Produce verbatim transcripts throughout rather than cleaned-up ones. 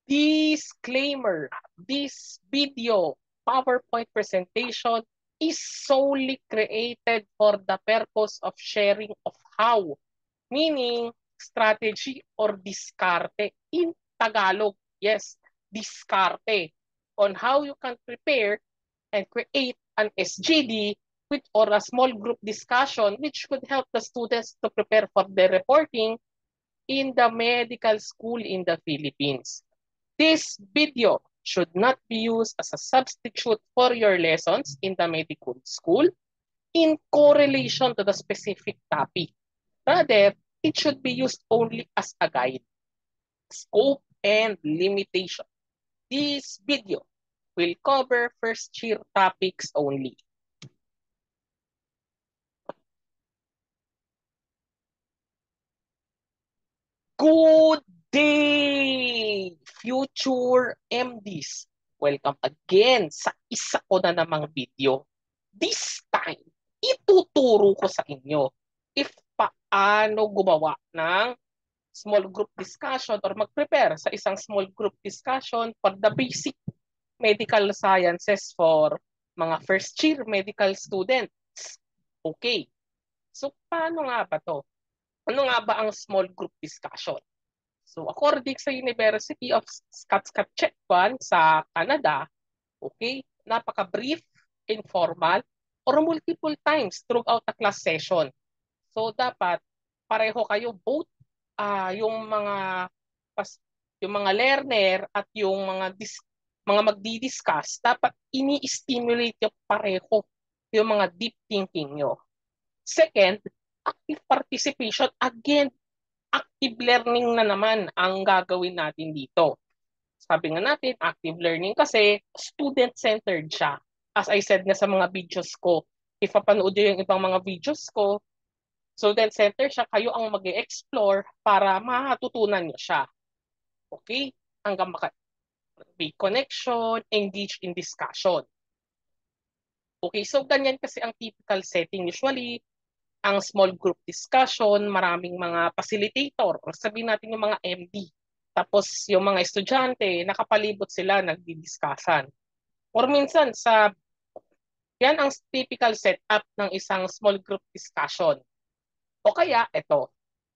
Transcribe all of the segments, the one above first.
Disclaimer, this video PowerPoint presentation is solely created for the purpose of sharing of how, meaning strategy or diskarte in Tagalog. Yes, diskarte on how you can prepare and create an S G D with or a small group discussion which could help the students to prepare for their reporting in the medical school in the Philippines. This video should not be used as a substitute for your lessons in the medical school in correlation to the specific topic. Rather, it should be used only as a guide. Scope and limitation. This video will cover first year topics only. Good day, future M Ds! Welcome again sa isa ko na namang video. This time, ituturo ko sa inyo if paano gumawa ng small group discussion or mag-prepare sa isang small group discussion for the basic medical sciences for mga first year medical students. Okay. So, paano nga ba to? Ano nga ba ang small group discussion? So, according sa University of Saskatchewan sa Canada, okay, napaka-brief, informal, or multiple times throughout the class session. So, dapat pareho kayo both uh, yung mga pas, yung mga learner at yung mga dis, mga magdi-discuss, dapat ini-stimulate yung pareho yung mga deep thinking nyo. Second, active participation. Again, active learning na naman ang gagawin natin dito. Sabi nga natin, active learning kasi student-centered siya. As I said nga sa mga videos ko, if papanood nyo yung ibang mga videos ko, student-centered siya, kayo ang mag-explore para matutunan nyo siya. Okay? Hanggang maka-make connection, engage in discussion. Okay, so ganyan kasi ang typical setting usually. Ang small group discussion, maraming mga facilitator, or sabihin natin yung mga M D. Tapos yung mga estudyante, nakapalibot sila, nagdi-discussan. Or minsan, sa yan ang typical setup ng isang small group discussion. O kaya, ito.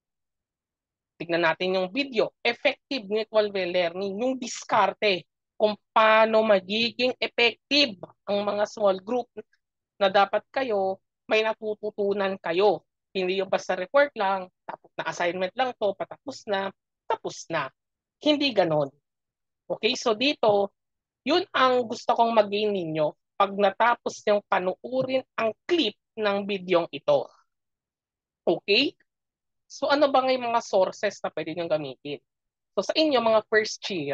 Tignan natin yung video. Effective mutual learning, yung diskarte. Kung paano magiging effective ang mga small group na dapat kayo may natututunan kayo. Hindi yung basta report lang, tapos na assignment lang to, patapos na, tapos na. Hindi ganon. Okay, so dito, yun ang gusto kong mag-gain ninyo pag natapos yung panuurin ang clip ng bidyong ito. Okay? So ano ba nga yung mga sources na pwede nyo gamitin? So sa inyo, mga first year,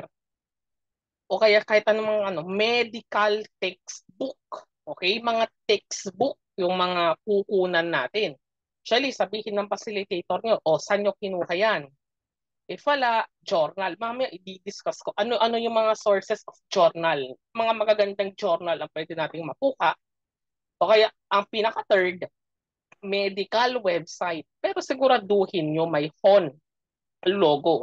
o kaya kahit anong ano, medical textbook. Okay? Mga textbook yung mga kukunan natin. Actually, sabihin ng facilitator nyo, o saan nyo kinuha yan? If wala, journal. Mamaya, i-discuss ko ano-ano yung mga sources of journal. Mga magagandang journal ang pwede nating makuha. O kaya, ang pinaka-third, medical website. Pero siguraduhin nyo may H O N logo.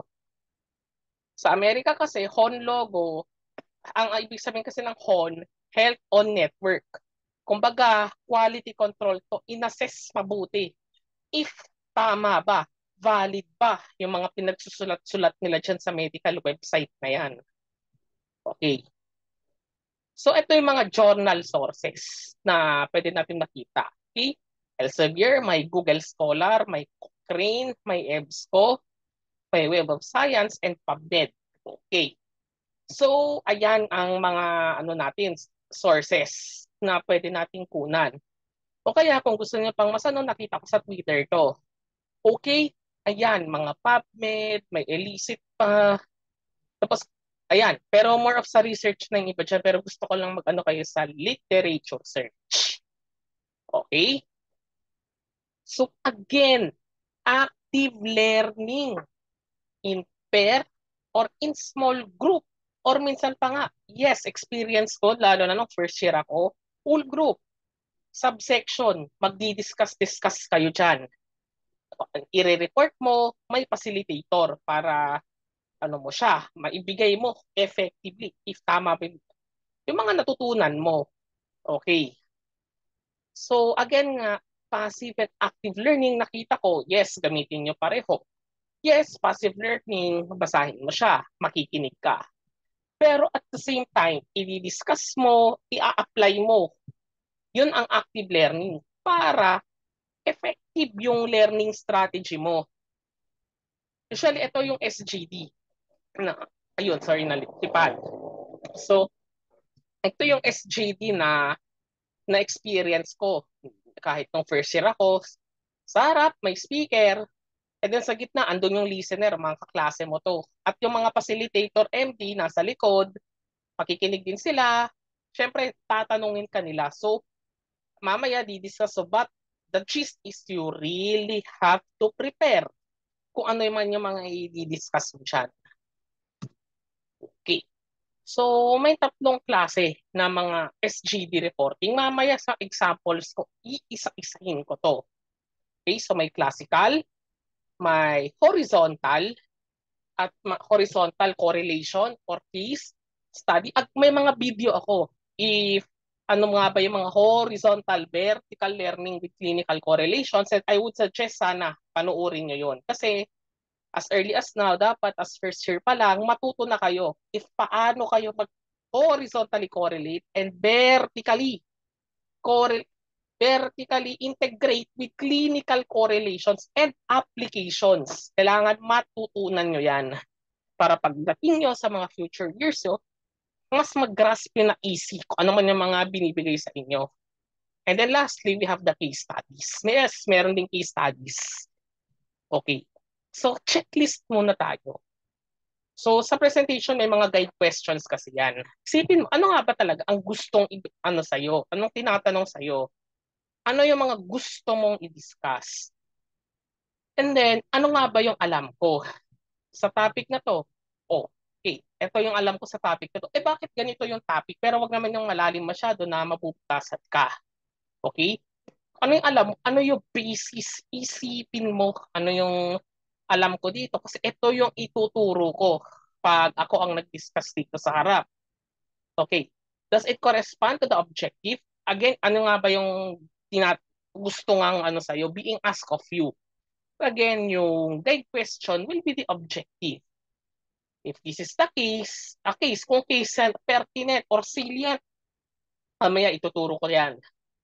Sa Amerika kasi, H O N logo, ang ibig sabihin kasi ng H O N, Health on Network. Kumbaga, quality control to, inassess mabuti. If tama ba, valid ba yung mga pinagsusulat-sulat nila dyan sa medical website na yan. Okay. So, ito yung mga journal sources na pwede natin makita. Okay? Elsevier, may Google Scholar, may Cochrane, may EBSCO, may Web of Science, and PubMed. Okay. So, ayan ang mga ano natin, sources na pwede nating kunan. O kaya kung gusto niyo pang mas ano, nakita ko sa Twitter to. Okay, ayan, mga PubMed, may Elicit pa. Tapos, ayan, pero more of sa research na yung iba dyan, pero gusto ko lang mag-ano kayo sa literature search. Okay? So, again, active learning in pair or in small group. Or minsan pa nga, yes, experience ko, lalo na nung first year ako, full group, subsection, magdi-discuss-discuss kayo dyan. I-report mo, may facilitator para ano mo siya, maibigay mo effectively if tama pa yung yung mga natutunan mo. Okay. So again nga, passive and active learning, nakita ko, yes, gamitin nyo pareho. Yes, passive learning, basahin mo siya, makikinig ka. Pero at the same time, i-discuss mo, i-apply mo. Yun ang active learning para effective yung learning strategy mo. Usually, ito yung S G D. Na, ayun, sorry, nalipad. So, ito yung S G D na na-experience ko. Kahit nung first year ako, sa harap, may speaker, and then sa gitna, andun yung listener, mga kaklase mo to. At yung mga facilitator M D nasa likod, makikinig din sila. Siyempre, tatanungin ka nila. So, mamaya di-discuss. So, but the gist is you really have to prepare kung ano man yung mga i-discuss mo dyan. Okay. So, may tatlong klase na mga S G D reporting. Mamaya sa examples ko, iisa-isahin ko to. Okay, so may classical, may horizontal, at horizontal correlation or case study. At may mga video ako. If ano nga ba yung mga horizontal vertical learning with clinical correlations, and I would suggest sana panoorin nyo yun. Kasi as early as now, dapat as first year pa lang, matuto na kayo if paano kayo mag horizontally correlate and vertically correlate vertically integrate with clinical correlations and applications. Kailangan matutunan nyo yan para pagdating nyo sa mga future years, yo, mas mag-grasp nyo na easy kung ano man yung mga binibigay sa inyo. And then lastly, we have the case studies. Yes, meron din case studies. Okay. So, checklist muna tayo. So, sa presentation, may mga guide questions kasi yan. Isipin mo, ano nga ba talaga ang gustong ano sa'yo? Anong tinatanong sa'yo? Ano yung mga gusto mong i-discuss? And then, ano nga ba yung alam ko sa topic na to? Oh, okay, ito yung alam ko sa topic na to. Eh, bakit ganito yung topic? Pero wag naman yung malalim masyado na mapuputasan ka. Okay? Ano yung alam mo? Ano yung basis? Isipin mo ano yung alam ko dito. Kasi ito yung ituturo ko pag ako ang nag-discuss dito sa harap. Okay. Does it correspond to the objective? Again, ano nga ba yung tinat gusto ngang ano sa'yo being asked of you? Again, yung guide question will be the objective. If this is the case, a case, kung case pertinent or salient, mamaya ituturo ko yan.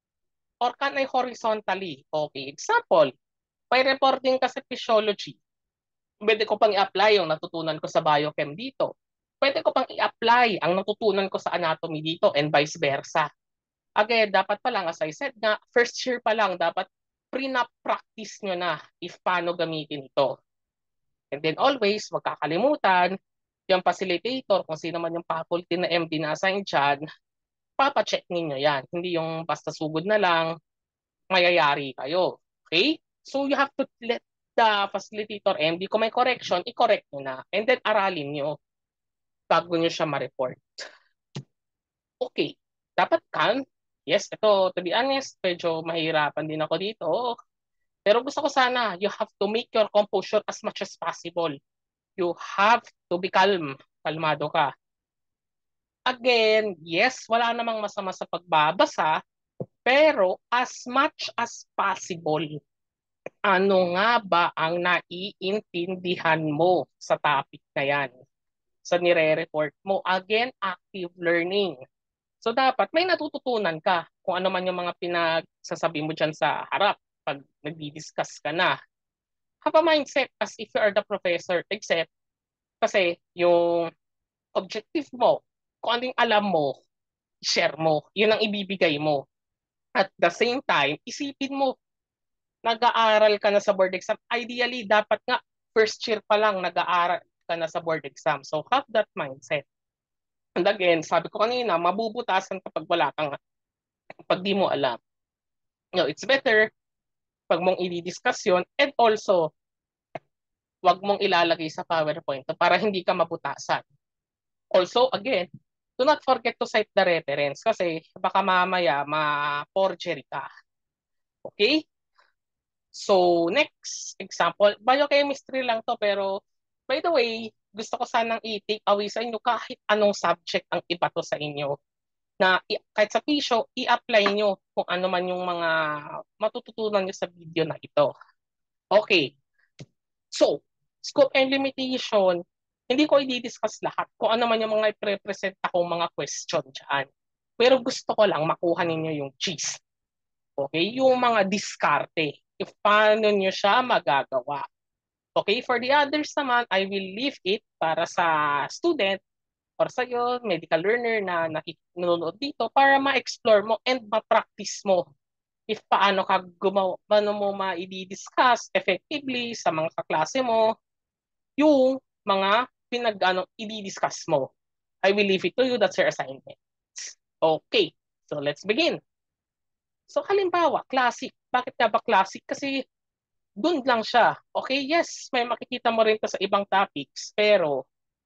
Or can I horizontally? Okay, example, may reporting ka sa physiology. Pwede ko pang i-apply yung natutunan ko sa biochem dito. Pwede ko pang i-apply ang natutunan ko sa anatomy dito and vice versa. Again, dapat pa lang, as I said nga, first year pa lang, dapat pre-practice nyo na if paano gamitin ito. And then always, wag kakalimutan, yung facilitator, kung sino man yung faculty na M D na assign dyan, papacheck ninyo yan. Hindi yung basta sugod na lang, mayayari kayo. Okay? So you have to let the facilitator M D, kung may correction, i-correct nyo na. And then aralin nyo bago nyo siya ma-report. Okay. Dapat calm. Yes, ito, to be honest, medyo mahirapan din ako dito. Pero gusto ko sana, you have to make your composure as much as possible. You have to be calm. Kalmado ka. Again, yes, wala namang masama sa pagbabasa, pero as much as possible, ano nga ba ang naiintindihan mo sa topic na yan? Sa nire-report mo? Again, active learning. So dapat may natututunan ka kung ano man yung mga pinagsasabi mo dyan sa harap pag nagdi-discuss ka na. Have a mindset as if you are the professor, except kasi yung objective mo, kung ano yung alam mo, share mo. Yun ang ibibigay mo. At the same time, isipin mo, nag-aaral ka na sa board exam. Ideally, dapat nga first year pa lang nag-aaral ka na sa board exam. So have that mindset. And again, sabi ko kanina, mabubutasan kapag wala kang, pag di mo alam. You know, it's better pag mong i-discuss yun, and also, wag mong ilalagay sa PowerPoint para hindi ka mabutasan. Also, again, do not forget to cite the reference kasi baka mamaya ma-forgery ka. Okay? So, next example, biochemistry lang to pero by the way, gusto ko sanang i-take away sa inyo kahit anong subject ang ibato sa inyo na i- kahit sa pisyo, i-apply nyo kung ano man yung mga matututunan nyo sa video na ito. Okay, so, scope and limitation, hindi ko i-discuss lahat kung ano man yung mga i-present akong mga question dyan. Pero gusto ko lang makuha ninyo yung gist. Okay, yung mga diskarte. If paano nyo siya magagawa. Okay, for the others naman, I will leave it para sa student or sa iyo, medical learner na nanonood dito para ma-explore mo and ma-practice mo if paano ka gumawa, paano mo ma-i-discuss effectively sa mga kaklase mo yung mga pinag-ano, i-discuss mo. I will leave it to you. That's your assignment. Okay, so let's begin. So halimbawa, classic. Bakit nga ba classic? Kasi dun lang siya. Okay, yes, may makikita mo rin to sa ibang topics, pero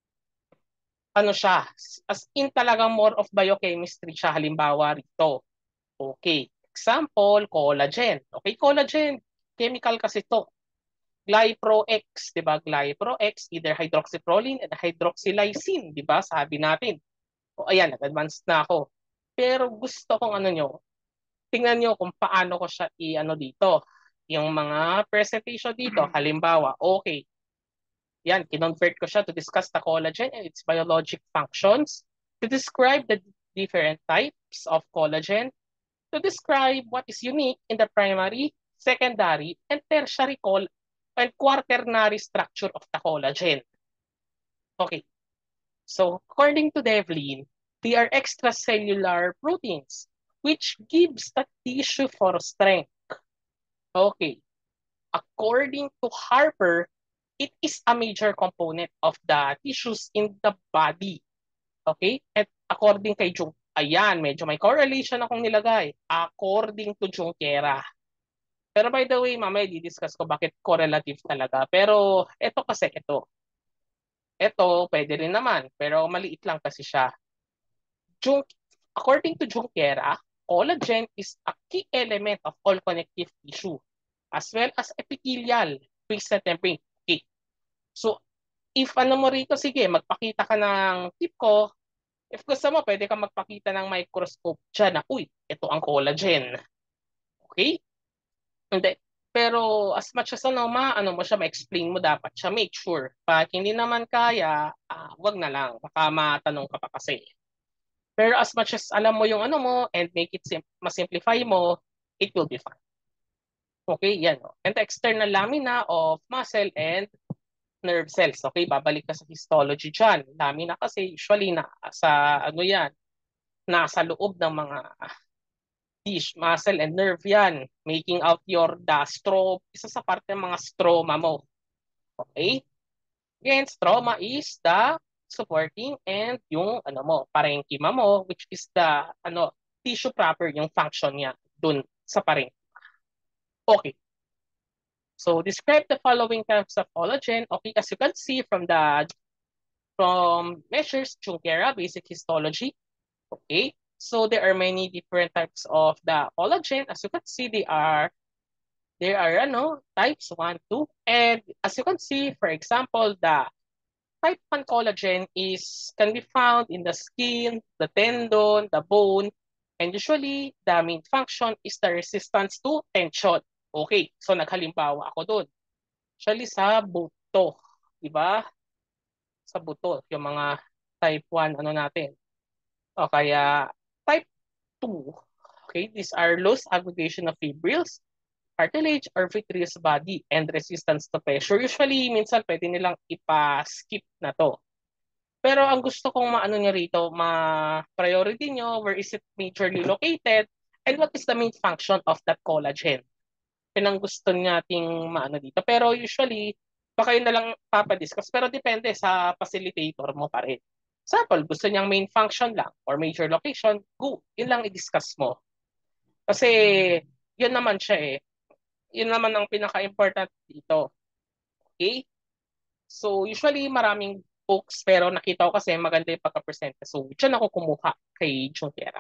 ano siya, as in talagang more of biochemistry siya halimbawa rito. Okay, example, collagen. Okay, collagen, chemical kasi to. Glypro-X, di ba? Glypro-X, either hydroxyproline and hydroxylysine, di ba? Sabi natin. O ayan, nag-advance na ako. Pero gusto kong ano nyo, tingnan nyo kung paano ko siya i-ano dito. Yung mga presentation dito, halimbawa, okay, yan, kinonvert ko siya to discuss the collagen and its biologic functions, to describe the different types of collagen, to describe what is unique in the primary, secondary, and tertiary col and quaternary structure of the collagen. Okay, so according to Devlin, they are extracellular proteins, which gives the tissue for strength. Okay, according to Harper, it is a major component of the tissues in the body. Okay? At according kay Jung, ayan, medyo may correlation akong nilagay. According to Junquera. Pero by the way, mamaya di-discuss ko bakit correlative talaga. Pero ito kasi, ito. Ito, pwede rin naman. Pero maliit lang kasi siya. Jung, according to Junquera, collagen is a key element of all connective tissue as well as epithelial based membrane. Okay. So, if ano mo rito, sige, magpakita ka ng tip ko. If gusto mo, pwede ka magpakita ng microscope dyan na, uy, ito ang collagen. Okay? Hindi. Pero as much as ano, ma, ano mo siya, ma-explain mo dapat siya, make sure. Pag hindi naman kaya, ah, wag na lang. Baka matanong ka pa kasi. Pero as much as alam mo yung ano mo and make it sim ma-simplify mo, it will be fine. Okay, yan. Oh. And the external lamina of muscle and nerve cells. Okay, babalik ka sa histology dyan. Lamina kasi usually na sa ano yan, nasa loob ng mga tissue, muscle and nerve yan. Making out your the stro, isa sa parte ng mga stroma mo. Okay? Again, stroma is the supporting and yung ano mo, parenchyma mo, which is the ano tissue proper, yung function niya dun sa parenchyma. Okay. So describe the following types of collagen. Okay, as you can see from the from measures Junquera basic histology. Okay, so there are many different types of the collagen. As you can see, they are there are ano, types one, two, and as you can see, for example, the type one collagen is can be found in the skin, the tendon, the bone, and usually the main function is the resistance to tension. Okay, so naghalimbawa ako doon. Usually sa buto, di ba? Sa buto, yung mga type one ano natin. O kaya type two, okay, these are loose aggregation of fibrils, cartilage, or vitreous body, and resistance to pressure. Usually, minsan pwede nilang ipa-skip na to. Pero ang gusto kong maano nyo rito, ma-priority nyo, where is it majorly located, and what is the main function of that collagen. Yun ang gusto nating maano dito. Pero usually, baka yun na lang papadiscuss. Pero depende sa facilitator mo pa rin. Example, gusto niyang main function lang or major location, go. Yun lang i-discuss mo. Kasi yun naman siya eh. Yun naman ang pinaka-important dito. Okay? So usually maraming books pero nakita ko kasi maganda yung pagka-present. So dyan ako kumuha kay Junquera.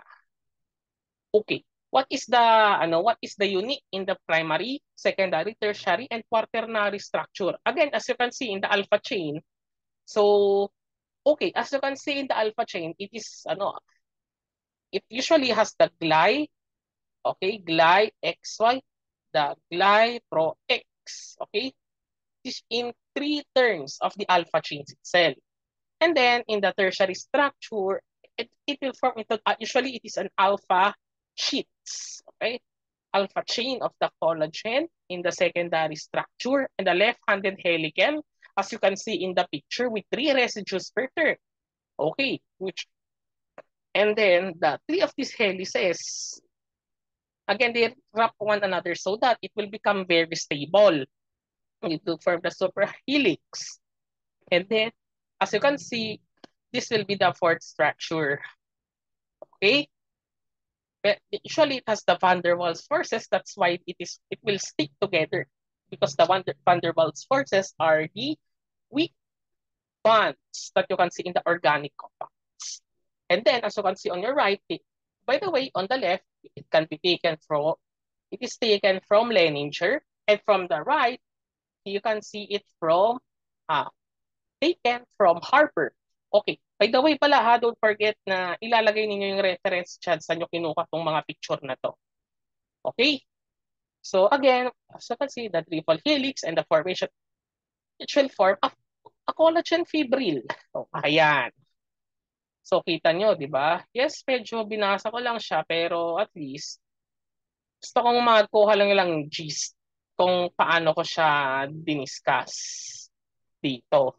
Okay. What is the ano what is the unique in the primary, secondary, tertiary, and quaternary structure? Again, as you can see in the alpha chain, So, okay, as you can see in the alpha chain, it is, ano, it usually has the gly, okay, gly X Y, the gly pro X, okay, is in three terms of the alpha chains itself. And then in the tertiary structure, it, it will form into, uh, usually it is an alpha sheets, okay? Alpha chain of the collagen in the secondary structure and the left-handed helical, as you can see in the picture, with three residues per turn. Okay, which, and then the three of these helices, again, they wrap one another so that it will become very stable. It will form the superhelix. And then, as you can see, this will be the fourth structure. Okay? But usually it has the van der Waals forces. That's why it is it will stick together because the van der, van der Waals forces are the weak bonds that you can see in the organic compounds. And then, as you can see on your right, it, by the way, on the left, it can be taken from, it is taken from Leninger, and from the right, you can see it from, uh, taken from Harper. Okay. By the way pala ha, don't forget na ilalagay ninyo yung reference dyan sa nyo kinuha tong mga picture na to. Okay? So again, as you can see, the triple helix and the formation, it will form a, a collagen fibril. So, ayan. So kita nyo, di ba? Yes, medyo binasa ko lang siya, pero at least gusto kong magkuha lang lang gist kung paano ko siya diniscuss dito.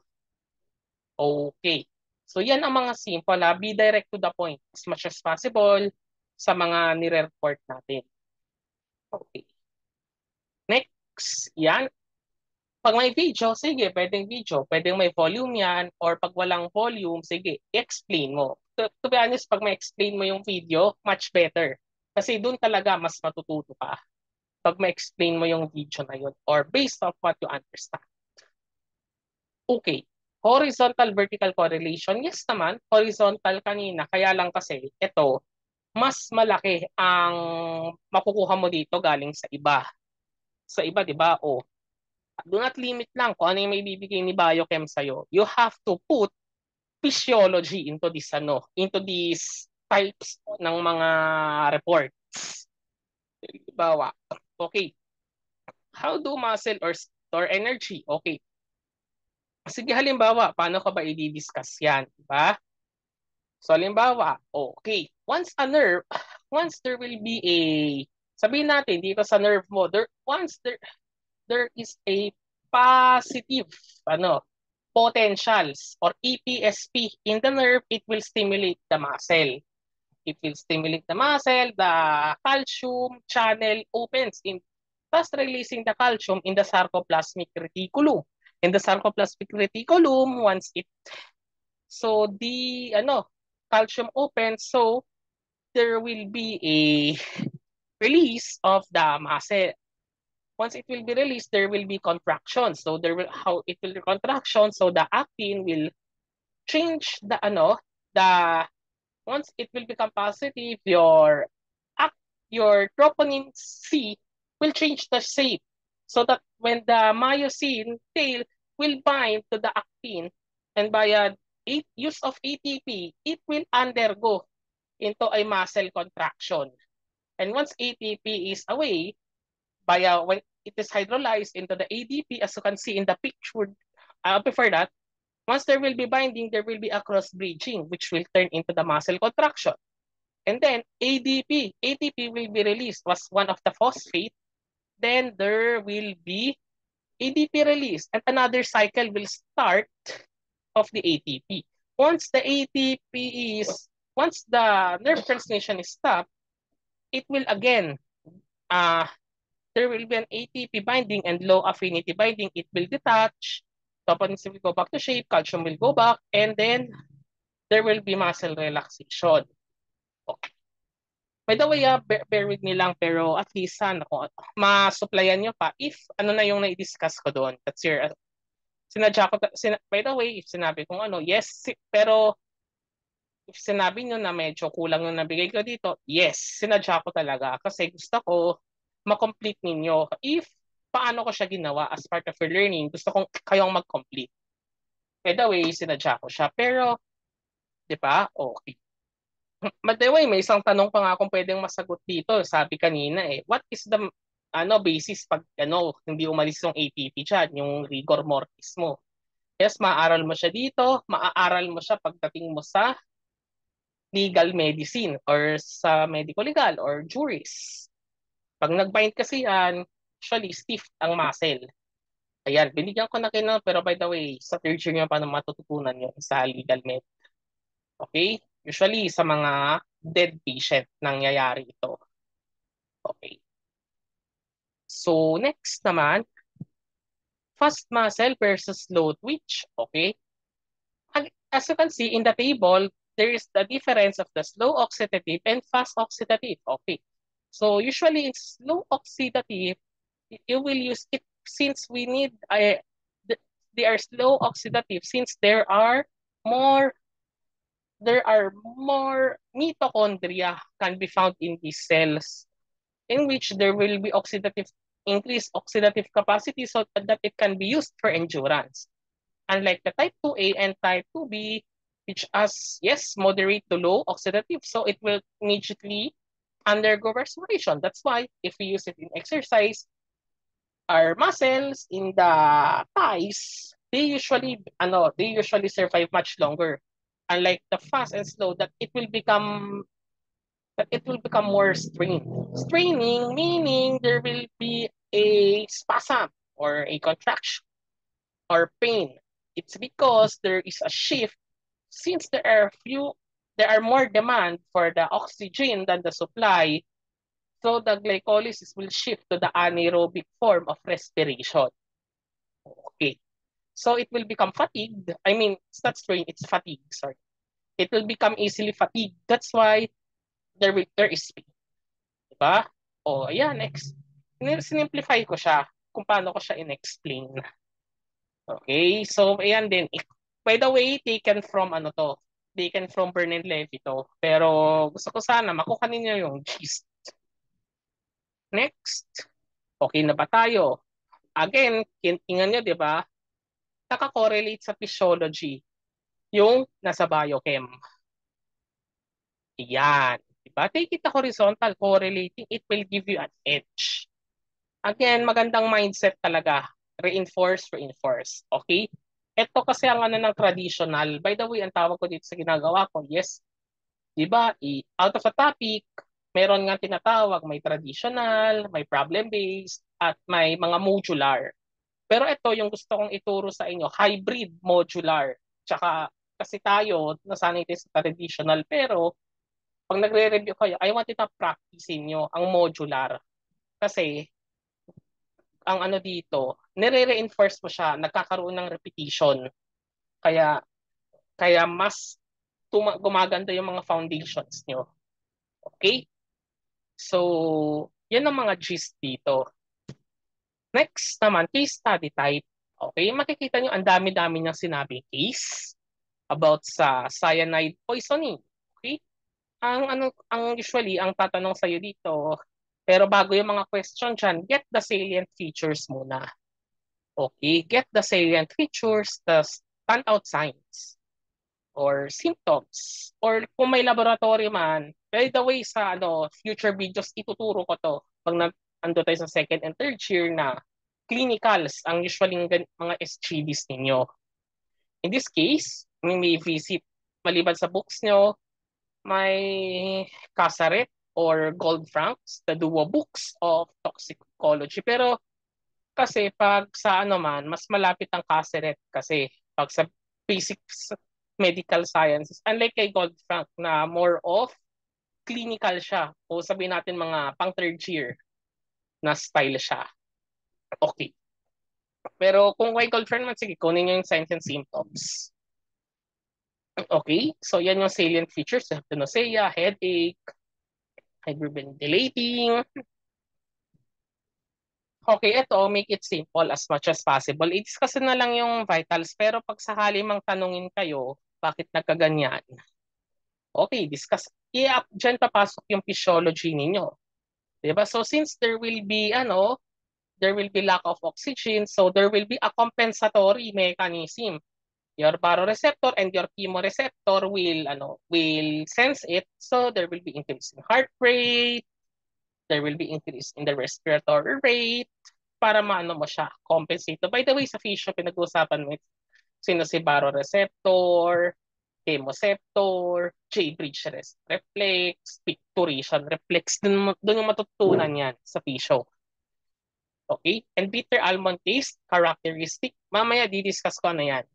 Okay. So yan ang mga simple. Ha? Be direct to the point as much as possible sa mga nire-report natin. Okay. Next, yan. Pag may video, sige, pwedeng video. Pwedeng may volume yan. Or pag walang volume, sige, explain mo. To, to be honest, pag may explain mo yung video, much better. Kasi doon talaga mas matututo ka. Pag may explain mo yung video na yun. Or based off what you understand. Okay. Horizontal vertical correlation. Yes naman, horizontal kanina. Kaya lang kasi ito, mas malaki ang makukuha mo dito galing sa iba. Sa iba, di ba? O, do not limit lang kung ano yung may bibigay ni Biochem sa'yo. You have to put physiology into this, ano, into these types ng mga reports. Diba? Okay. How do muscle or store energy? Okay. Sige, halimbawa, paano ka ba i-discuss yan? Diba? So, halimbawa, okay, once a nerve, once there will be a, sabihin natin, dito sa nerve mo, there, once there, there is a positive, ano, potentials or E P S P in the nerve, it will stimulate the muscle. It will stimulate the muscle, the calcium channel opens in, thus releasing the calcium in the sarcoplasmic reticulum. In the sarcoplasmic reticulum, once it, so the, ano, calcium opens, so there will be a release of the muscle. Once it will be released, there will be contraction. So there will, how it will be contraction, so the actin will change the, ano, the, once it will become positive, your your troponin C will change the shape so that when the myosin tail will bind to the actin and by a use of A T P, it will undergo into a muscle contraction. And once A T P is away, by a, when it is hydrolyzed into the A D P, as you can see in the picture uh, before that, once there will be binding, there will be a cross bridging, which will turn into the muscle contraction. And then A D P, A T P will be released was one of the phosphate. Then there will be A D P release and another cycle will start of the A T P. Once the A T P is, once the nerve transmission is stopped, it will again, uh, there will be an A T P binding and low affinity binding. It will detach, troponin will go back to shape, calcium will go back, and then there will be muscle relaxation. Okay. By the way, uh, bear, bear with me lang, pero at least sana kung ma-supplyan nyo pa if ano na yung na-discuss ko doon. That's your, uh, sinadya ko, sin by the way, if sinabi kong ano, yes, si pero if sinabi nyo na medyo kulang yung nabigay ko dito, yes, sinadya ko talaga kasi gusto ko ma-complete ninyo. If paano ko siya ginawa as part of your learning, gusto kong kayong mag-complete. By the way, sinadya ko siya. Pero, di ba? Okay. By the way, may isang tanong pa nga akong pwedeng masagot dito. Sabi kanina eh, what is the ano basis pag ano hindi umalis yung A T P dyan, yung rigor mortis mo? Yes, maaaral mo siya dito, maaaral mo siya pagdating mo sa legal medicine or sa medico-legal or juris. Pag nag-bind kasi yan, usually stiff ang muscle. Ayan, binigyan ko na kayo na, pero by the way, sa third year nyo pa na matututunan yun sa legal med. Okay? Usually, sa mga dead patient nangyayari ito. Okay. So, next naman, fast muscle versus slow twitch. Okay? As you can see in the table, there is the difference of the slow oxidative and fast oxidative. Okay. So, usually in slow oxidative, you will use it since we need, uh, they are slow oxidative since there are more there are more mitochondria can be found in these cells in which there will be oxidative increased oxidative capacity so that it can be used for endurance. Unlike the type two A and type two B, which has, yes, moderate to low oxidative, so it will immediately undergo restoration. That's why if we use it in exercise, our muscles in the thighs, they usually, ano, they usually survive much longer. Unlike the fast and slow, that it will become that it will become more strained. Straining meaning there will be a spasm or a contraction or pain. It's because there is a shift since there are few there are more demand for the oxygen than the supply, so the glycolysis will shift to the anaerobic form of respiration. Okay. So it will become fatigued. I mean, it's not strain, it's fatigue, sorry. It will become easily fatigued. That's why there, will, there is pain. Diba? O, ayan, next. Sinimplify ko siya kung paano ko siya in-explain. Okay, so ayan din. By the way, taken from ano to? Taken from Bernard-Levy to. Pero gusto ko sana makuha ninyo yung gist. Next. Okay na ba tayo? Again, tingnan nyo, di ba? Naka-correlate sa physiology yung nasa biochem. Yan. Diba? Take it a horizontal correlating, it will give you an edge. Again, magandang mindset talaga. Reinforce, reinforce. Okay? Ito kasi ang ano ng traditional. By the way, ang tawag ko dito sa ginagawa ko, yes, diba? Out of the topic, meron nga tinatawag, may traditional, may problem-based, at may mga modular. Pero ito yung gusto kong ituro sa inyo, hybrid modular. Tsaka kasi tayo, nasanay tayo sa traditional, pero pag nagre-review kayo, I want you to practice nyo ang modular. Kasi ang ano dito, nire-reinforce mo siya, nagkakaroon ng repetition. Kaya kaya mas tuma- gumaganda yung mga foundations nyo. Okay? So, yan ang mga gist dito. Next naman, case study type. Okay, makikita nyo ang dami-dami niyang sinabing case about sa cyanide poisoning. Okay? Ang ano ang usually ang tatanong sa iyo dito, pero bago yung mga question diyan, get the salient features muna. Okay, get the salient features, the standout signs or symptoms, or kung may laboratory man. By the way, sa ano future videos ituturo ko to pag nag ando tayo sa second and third year na clinicals ang usually mga S G Ds ninyo. In this case, may, may visit maliban sa books nyo, may Casaret or Goldfrank's, the duo books of toxicology. Pero kasi pag sa ano man, mas malapit ang Casaret kasi pag sa basic medical sciences, unlike kay Goldfrank na more of clinical siya o sabihin natin mga pang third year na style siya. Okay. Pero kung kay Goldfrank naman, sige, kunin nyo yung signs and symptoms. Okay, so yan yung salient features. Nausea, headache, hyperventilating. Okay, ito, make it simple as much as possible. I-discuss na lang yung vitals, pero pag sakali mang tanungin kayo, bakit nagkaganyan? Okay, discuss. Yeah, dyan papasok yung physiology ninyo. Diba? So since there will be, ano, there will be lack of oxygen, so there will be a compensatory mechanism Your baroreceptor and your chemoreceptor will ano will sense it, so there will be increase in heart rate, there will be increase in the respiratory rate para maano mo siya, compensate. By the way, sa physio, pinag-uusapan mo sino si baroreceptor, chemoreceptor, J-bridge reflex, picturation reflex. Doon, doon yung matutunan yan sa physio. Okay? And bitter almond taste, characteristic. Mamaya, di-discuss ko na yan.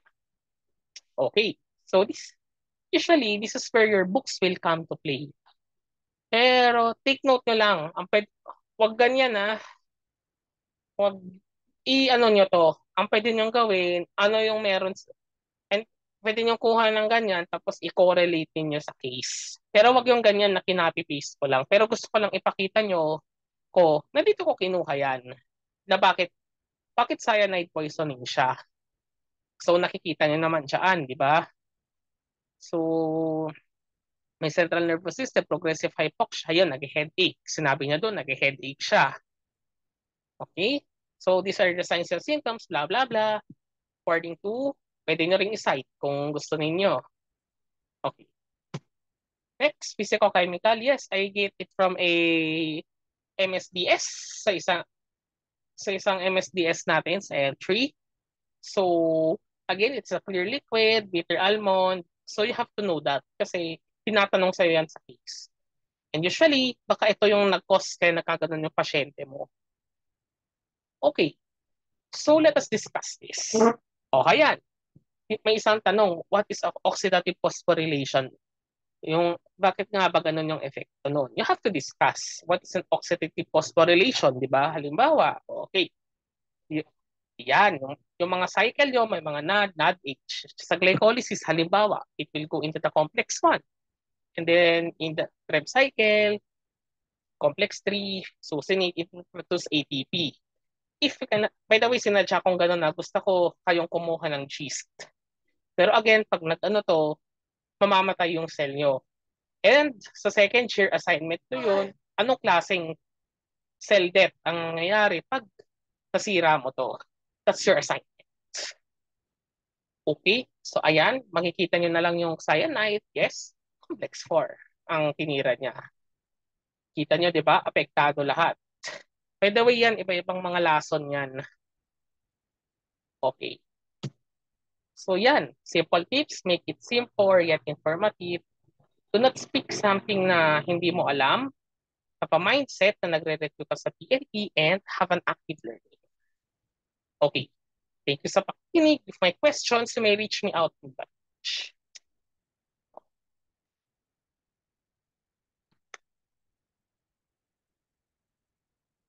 Okay. So, this usually, this is where your books will come to play. Pero, take note nyo lang. Ang pwede, wag ganyan ah. Wag, i-ano nyo to. Ang pwede nyo gawin, ano yung meron, and pwede nyo kuha ng ganyan, tapos i-correlate nyo sa case. Pero wag yung ganyan na kinopy-paste ko lang. Pero gusto ko lang ipakita nyo ko, na dito ko kinuha yan. Na bakit, bakit cyanide poisoning siya? So, nakikita nyo naman dyan, di ba? So, may central nervous system, progressive hypoxia, yun, nag-headache. Sinabi niya doon, nag-headache siya. Okay? So, these are the signs and symptoms, blah, blah, blah. According to, pwede nyo ring i-cite kung gusto ninyo. Okay. Next, physicochemical. Yes, I get it from a M S D S sa isang sa isang M S D S natin sa L three. So, again, it's a clear liquid, bitter almond. So, you have to know that kasi tinatanong sa'yo yan sa case. And usually, baka ito yung nag-cause kaya nagkaganon yung pasyente mo. Okay. So, let us discuss this. O, ayan. May isang tanong, what is oxidative phosphorylation? Yung, bakit nga ba ganun yung epekto nun? You have to discuss what is an oxidative phosphorylation, di ba? Halimbawa, okay. Y- yan, yung, yung mga cycle nyo, may mga N A D, N A D H. Sa glycolysis, halimbawa, it will go into the complex one. And then, in the Krebs cycle, complex three, succinate, it will produce A T P. If you can, by the way, sinadya kong gano'n na gusto ko kayong kumuha ng gist. Pero again, pag nag-ano to, mamamatay yung cell nyo. And sa second year assignment to yun, anong klaseng cell death ang nangyayari pag nasira mo to? That's your assignment. Okay? So ayan, makikita nyo na lang yung cyanide. Yes, complex four ang tinira niya. Kita nyo, di ba? Apektado lahat. By the way yan, iba-ibang mga lason yan. Okay. So yan, simple tips, make it simple yet informative. Do not speak something na hindi mo alam. Have a mindset na nagre-recruit ka sa P L E and have an active learning. Okay. Thank you sa pakikinig. If my questions, you may reach me out in touch.